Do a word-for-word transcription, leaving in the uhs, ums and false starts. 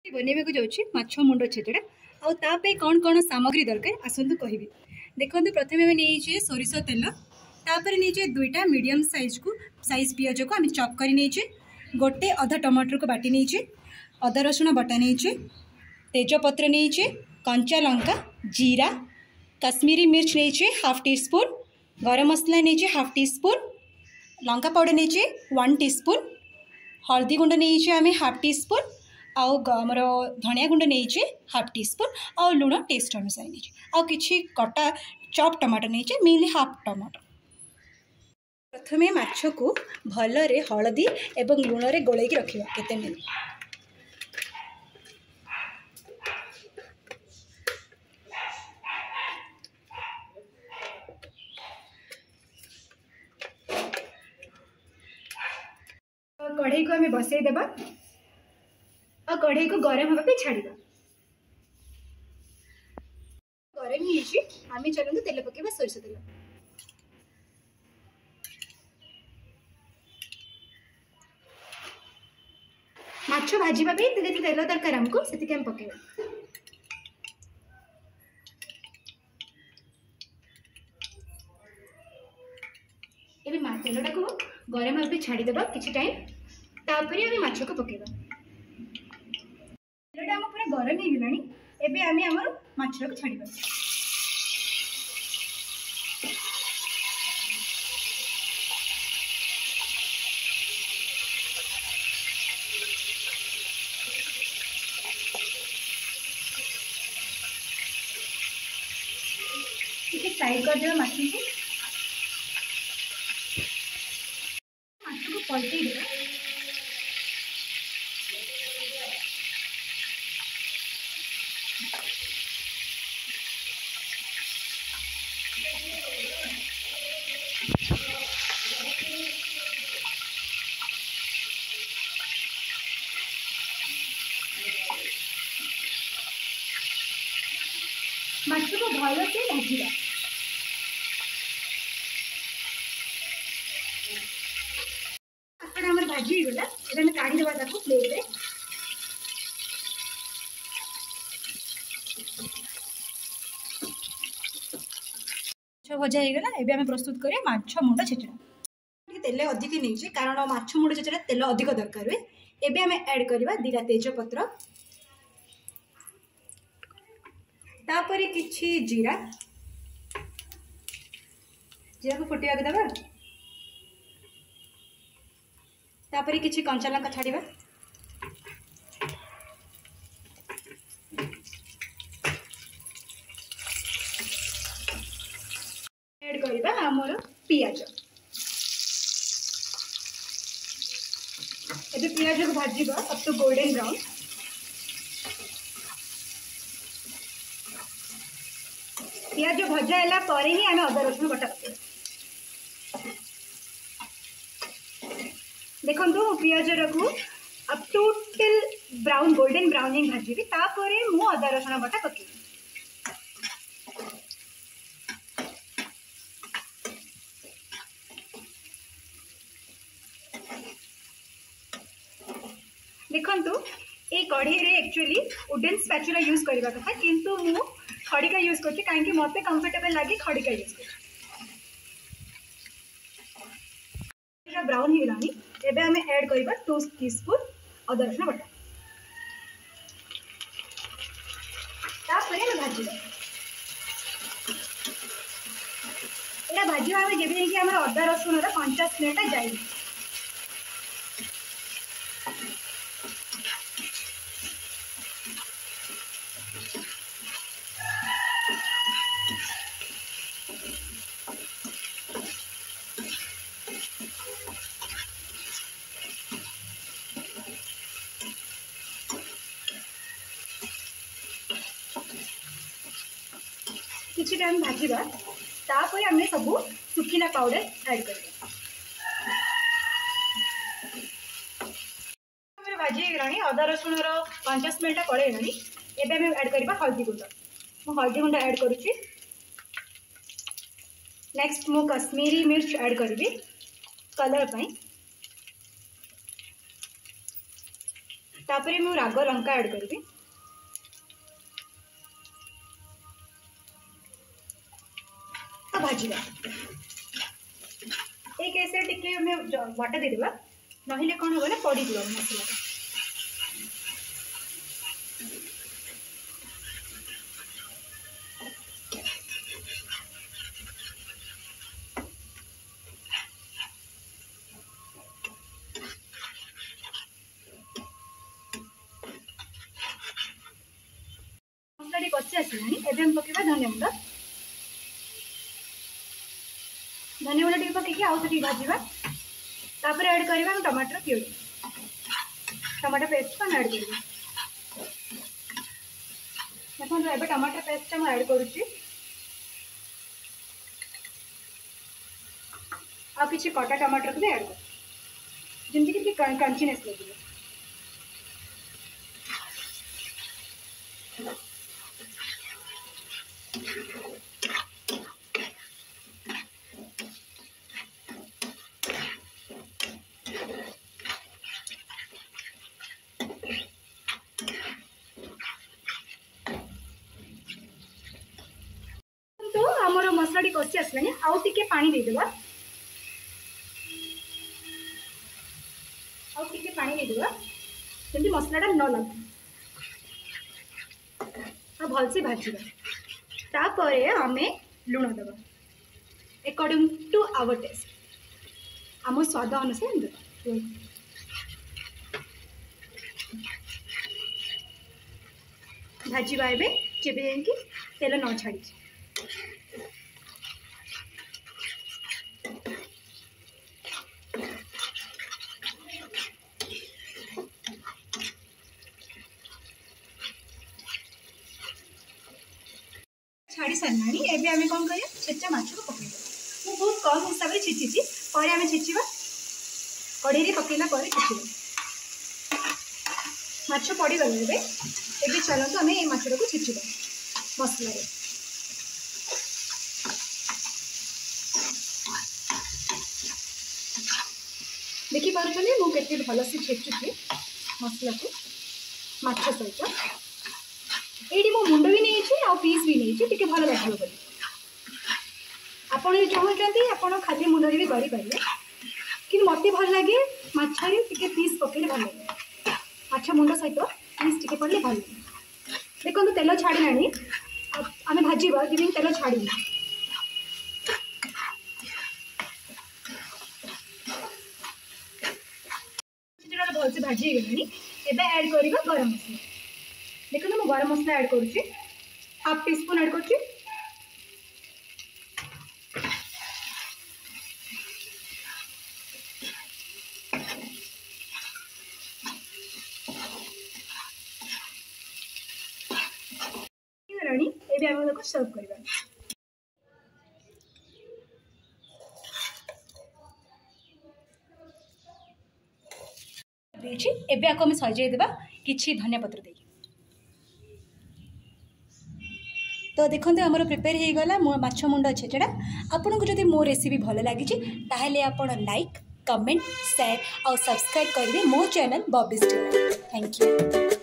बनैबा को जाऊँ माछ मुंड छेचड़ा आउे कौन कौन सामग्री दरकार आसतु कहि। देखो प्रथम आम नहीं सोरिष तेल तापर नहीं दुईटा मीडियम साइज को साइज पिज को आम चॉप कर नहीं गोटे अधा टमाटर को बाटी नहीं अदा रसुण बटा नहीं तेजपत्र नहीं कंचा लंका जीरा कश्मीरी मिर्च नहीं half tea spoon garam masala नहीं हाफ टी स्पून लंका पाउडर नहीं वन टी स्पून हल्दी गुंड नहीं आम हाफ टी स्पून आउ आमर धनिया गुंड नहीं हाफ टी स्पून आउ लुण टेस्ट अनुसार नहीं आउ किछि कटा चॉप टमाटर नहीं मेनली हाफ टमाटर। प्रथमे माछ को भलरे हलदी एवं लुण रे गोलैकी रखिबा केते मिनिट। कढ़ाई को हमें बसई देबा और कढ़ाई को गरम होगा छाड़िबा। गरम ही आम चलते तेल पकेबा सोरिष तेल। माछ भाजीबा भी तेल तेल दरकार हमको से हम पकेबा। एबे मा तेलटा को गरम होगा छाड़ीदेबा किछि टाइम तापर आम माछ को पकेबा। तेलटा आम पूरा गरम हो गलानी एबे आम आम माछ को छाड़ीबा। ठीक साइड कर देबा माछ को माछ को पलटै देबा। माछ को भल से भाजीबा। आम भाजी गला ये काढ़ीदेवा प्लेट रे। भजा हो गला एबे आम प्रस्तुत करिया माछ मुंड छेचड़ा। तेल अधिक नहीं कारण माछ मुंड छेचड़ा तेल अधिक दरकार हुए। एबे आम ऐड करवा दीटा तेजपत्र तापर किछि जीरा जीरा को फुटिया देवा तापर किछि कंचा लंका छाड़िबा। ऐड करबा हमर पियाज। एबे पियाज को भाजीबा अप टू गोल्डन ब्राउन। पियाज भजा है पर ही आम अदा रसुण बटा पकेबा। देखो पियाज रखू up to till brown golden browning भाजी तापर मु अदा रसुण बटा पकेबी। देखंतु ए कढ़ाई रे एक्चुअली वुडन स्पैचुला यूज करबा कथा किंतु मु खड़िका यूज करछि काहे मते कंफर्टेबल लागे खड़िका यूज कर। ब्राउन हो गलानी एबे हमें ऐड करबा टू टीस्पून अदा रसुण बटा तापर हम भाजीबा। एला भाजीबा हम जेबे कि हमर अदा रसुण रा कंचा स्मेलटा जाई। किसी टाइम भाजीबा तापर आम सब सुखिला पाउडर ऐड करबा। भाजी गलानी अदा रसुण कंचा स्मेलटा पड़ेगानी एबे आम ऐड करबा हल्दी गुंड। मु हल्दी गुंड ऐड करुच्ची। नेक्स्ट मु कश्मीरी मिर्च ऐड करी कलर पाई। तापर मु राग लंका ऐड करी भाजवा एक ऐसे टिके वाटा देदेबा नहिले कौन होगा ना पड़ी दियो मसला मसला टी कच्चे आसलानी एबे हम पकेबा धनिया गुंड धनिया गुंड टी पकईकी आउ थे भाजवा तापर ऐड करवा टमाटर प्यूरी टमाटर पेस्ट को ऐड कर देखो ए टमाटर पेस्ट मुझे ऐड करुच्ची आ किसी कटा टमाटर को भी ऐड कर जमीक कि क्रंचीनेस लगे तो आमर मसला टी कषि आसलानी आउ टिके पानी देदेबा आउ टिके पानी देदेबा जल्दी मसलाटा न लगे आ भलसे भाजवा तापर आमे लुण देबा अकॉर्डिंग टू आवर टेस्ट आम स्वाद अनुसार देबा भाजवा एबे जेबे जाइकी तेल न छाड़ी छाड़ी सारे एबे आमे कौन करिया छेचा माछ को पकई मु बहुत कम हिसाब से छेची पर आमे छेचिबा कढ़ई रे पकेला पर छेचिबा माछ पड़ी गले एबे एबे चलतो आमे ए माछटा को छेचिबा मसला रे देखी पार्टी मुझे भल से छेचुची मसला को माछ सहित ये मो मुंड भी नहीं आ पीस भी नहीं टे भल लगे बोली आपड़ चाहते आप खाली मुंडे भी करेंगे कि मत भल लगे मछरे टे पीस पकड़े भल लगे माछ मुंड सहित पीस टे पड़े भल लगे देखो तेल छाड़ी आम भाजवा जमी तेल छाड़ी भल से भाजी गलानी एबे ऐड करवा गरम मसला देखो मैं गरम मसला ऐड करुच्ची हाफ टी स्पून ऐड करुच्ची एबे हम लोग सर्व करबा देछि एबे आको हम सजाई देबा किछि धनिया पत्र दे तो देखते आमर प्रिपेयर हो गला मो माछ मुंड छेचड़ा आपन को जदि मो रेसिपी भल लगी ताहले आपण लाइक कमेंट शेयर और सब्सक्राइब करेंगे मो channel Bobby's tailor. Thank you.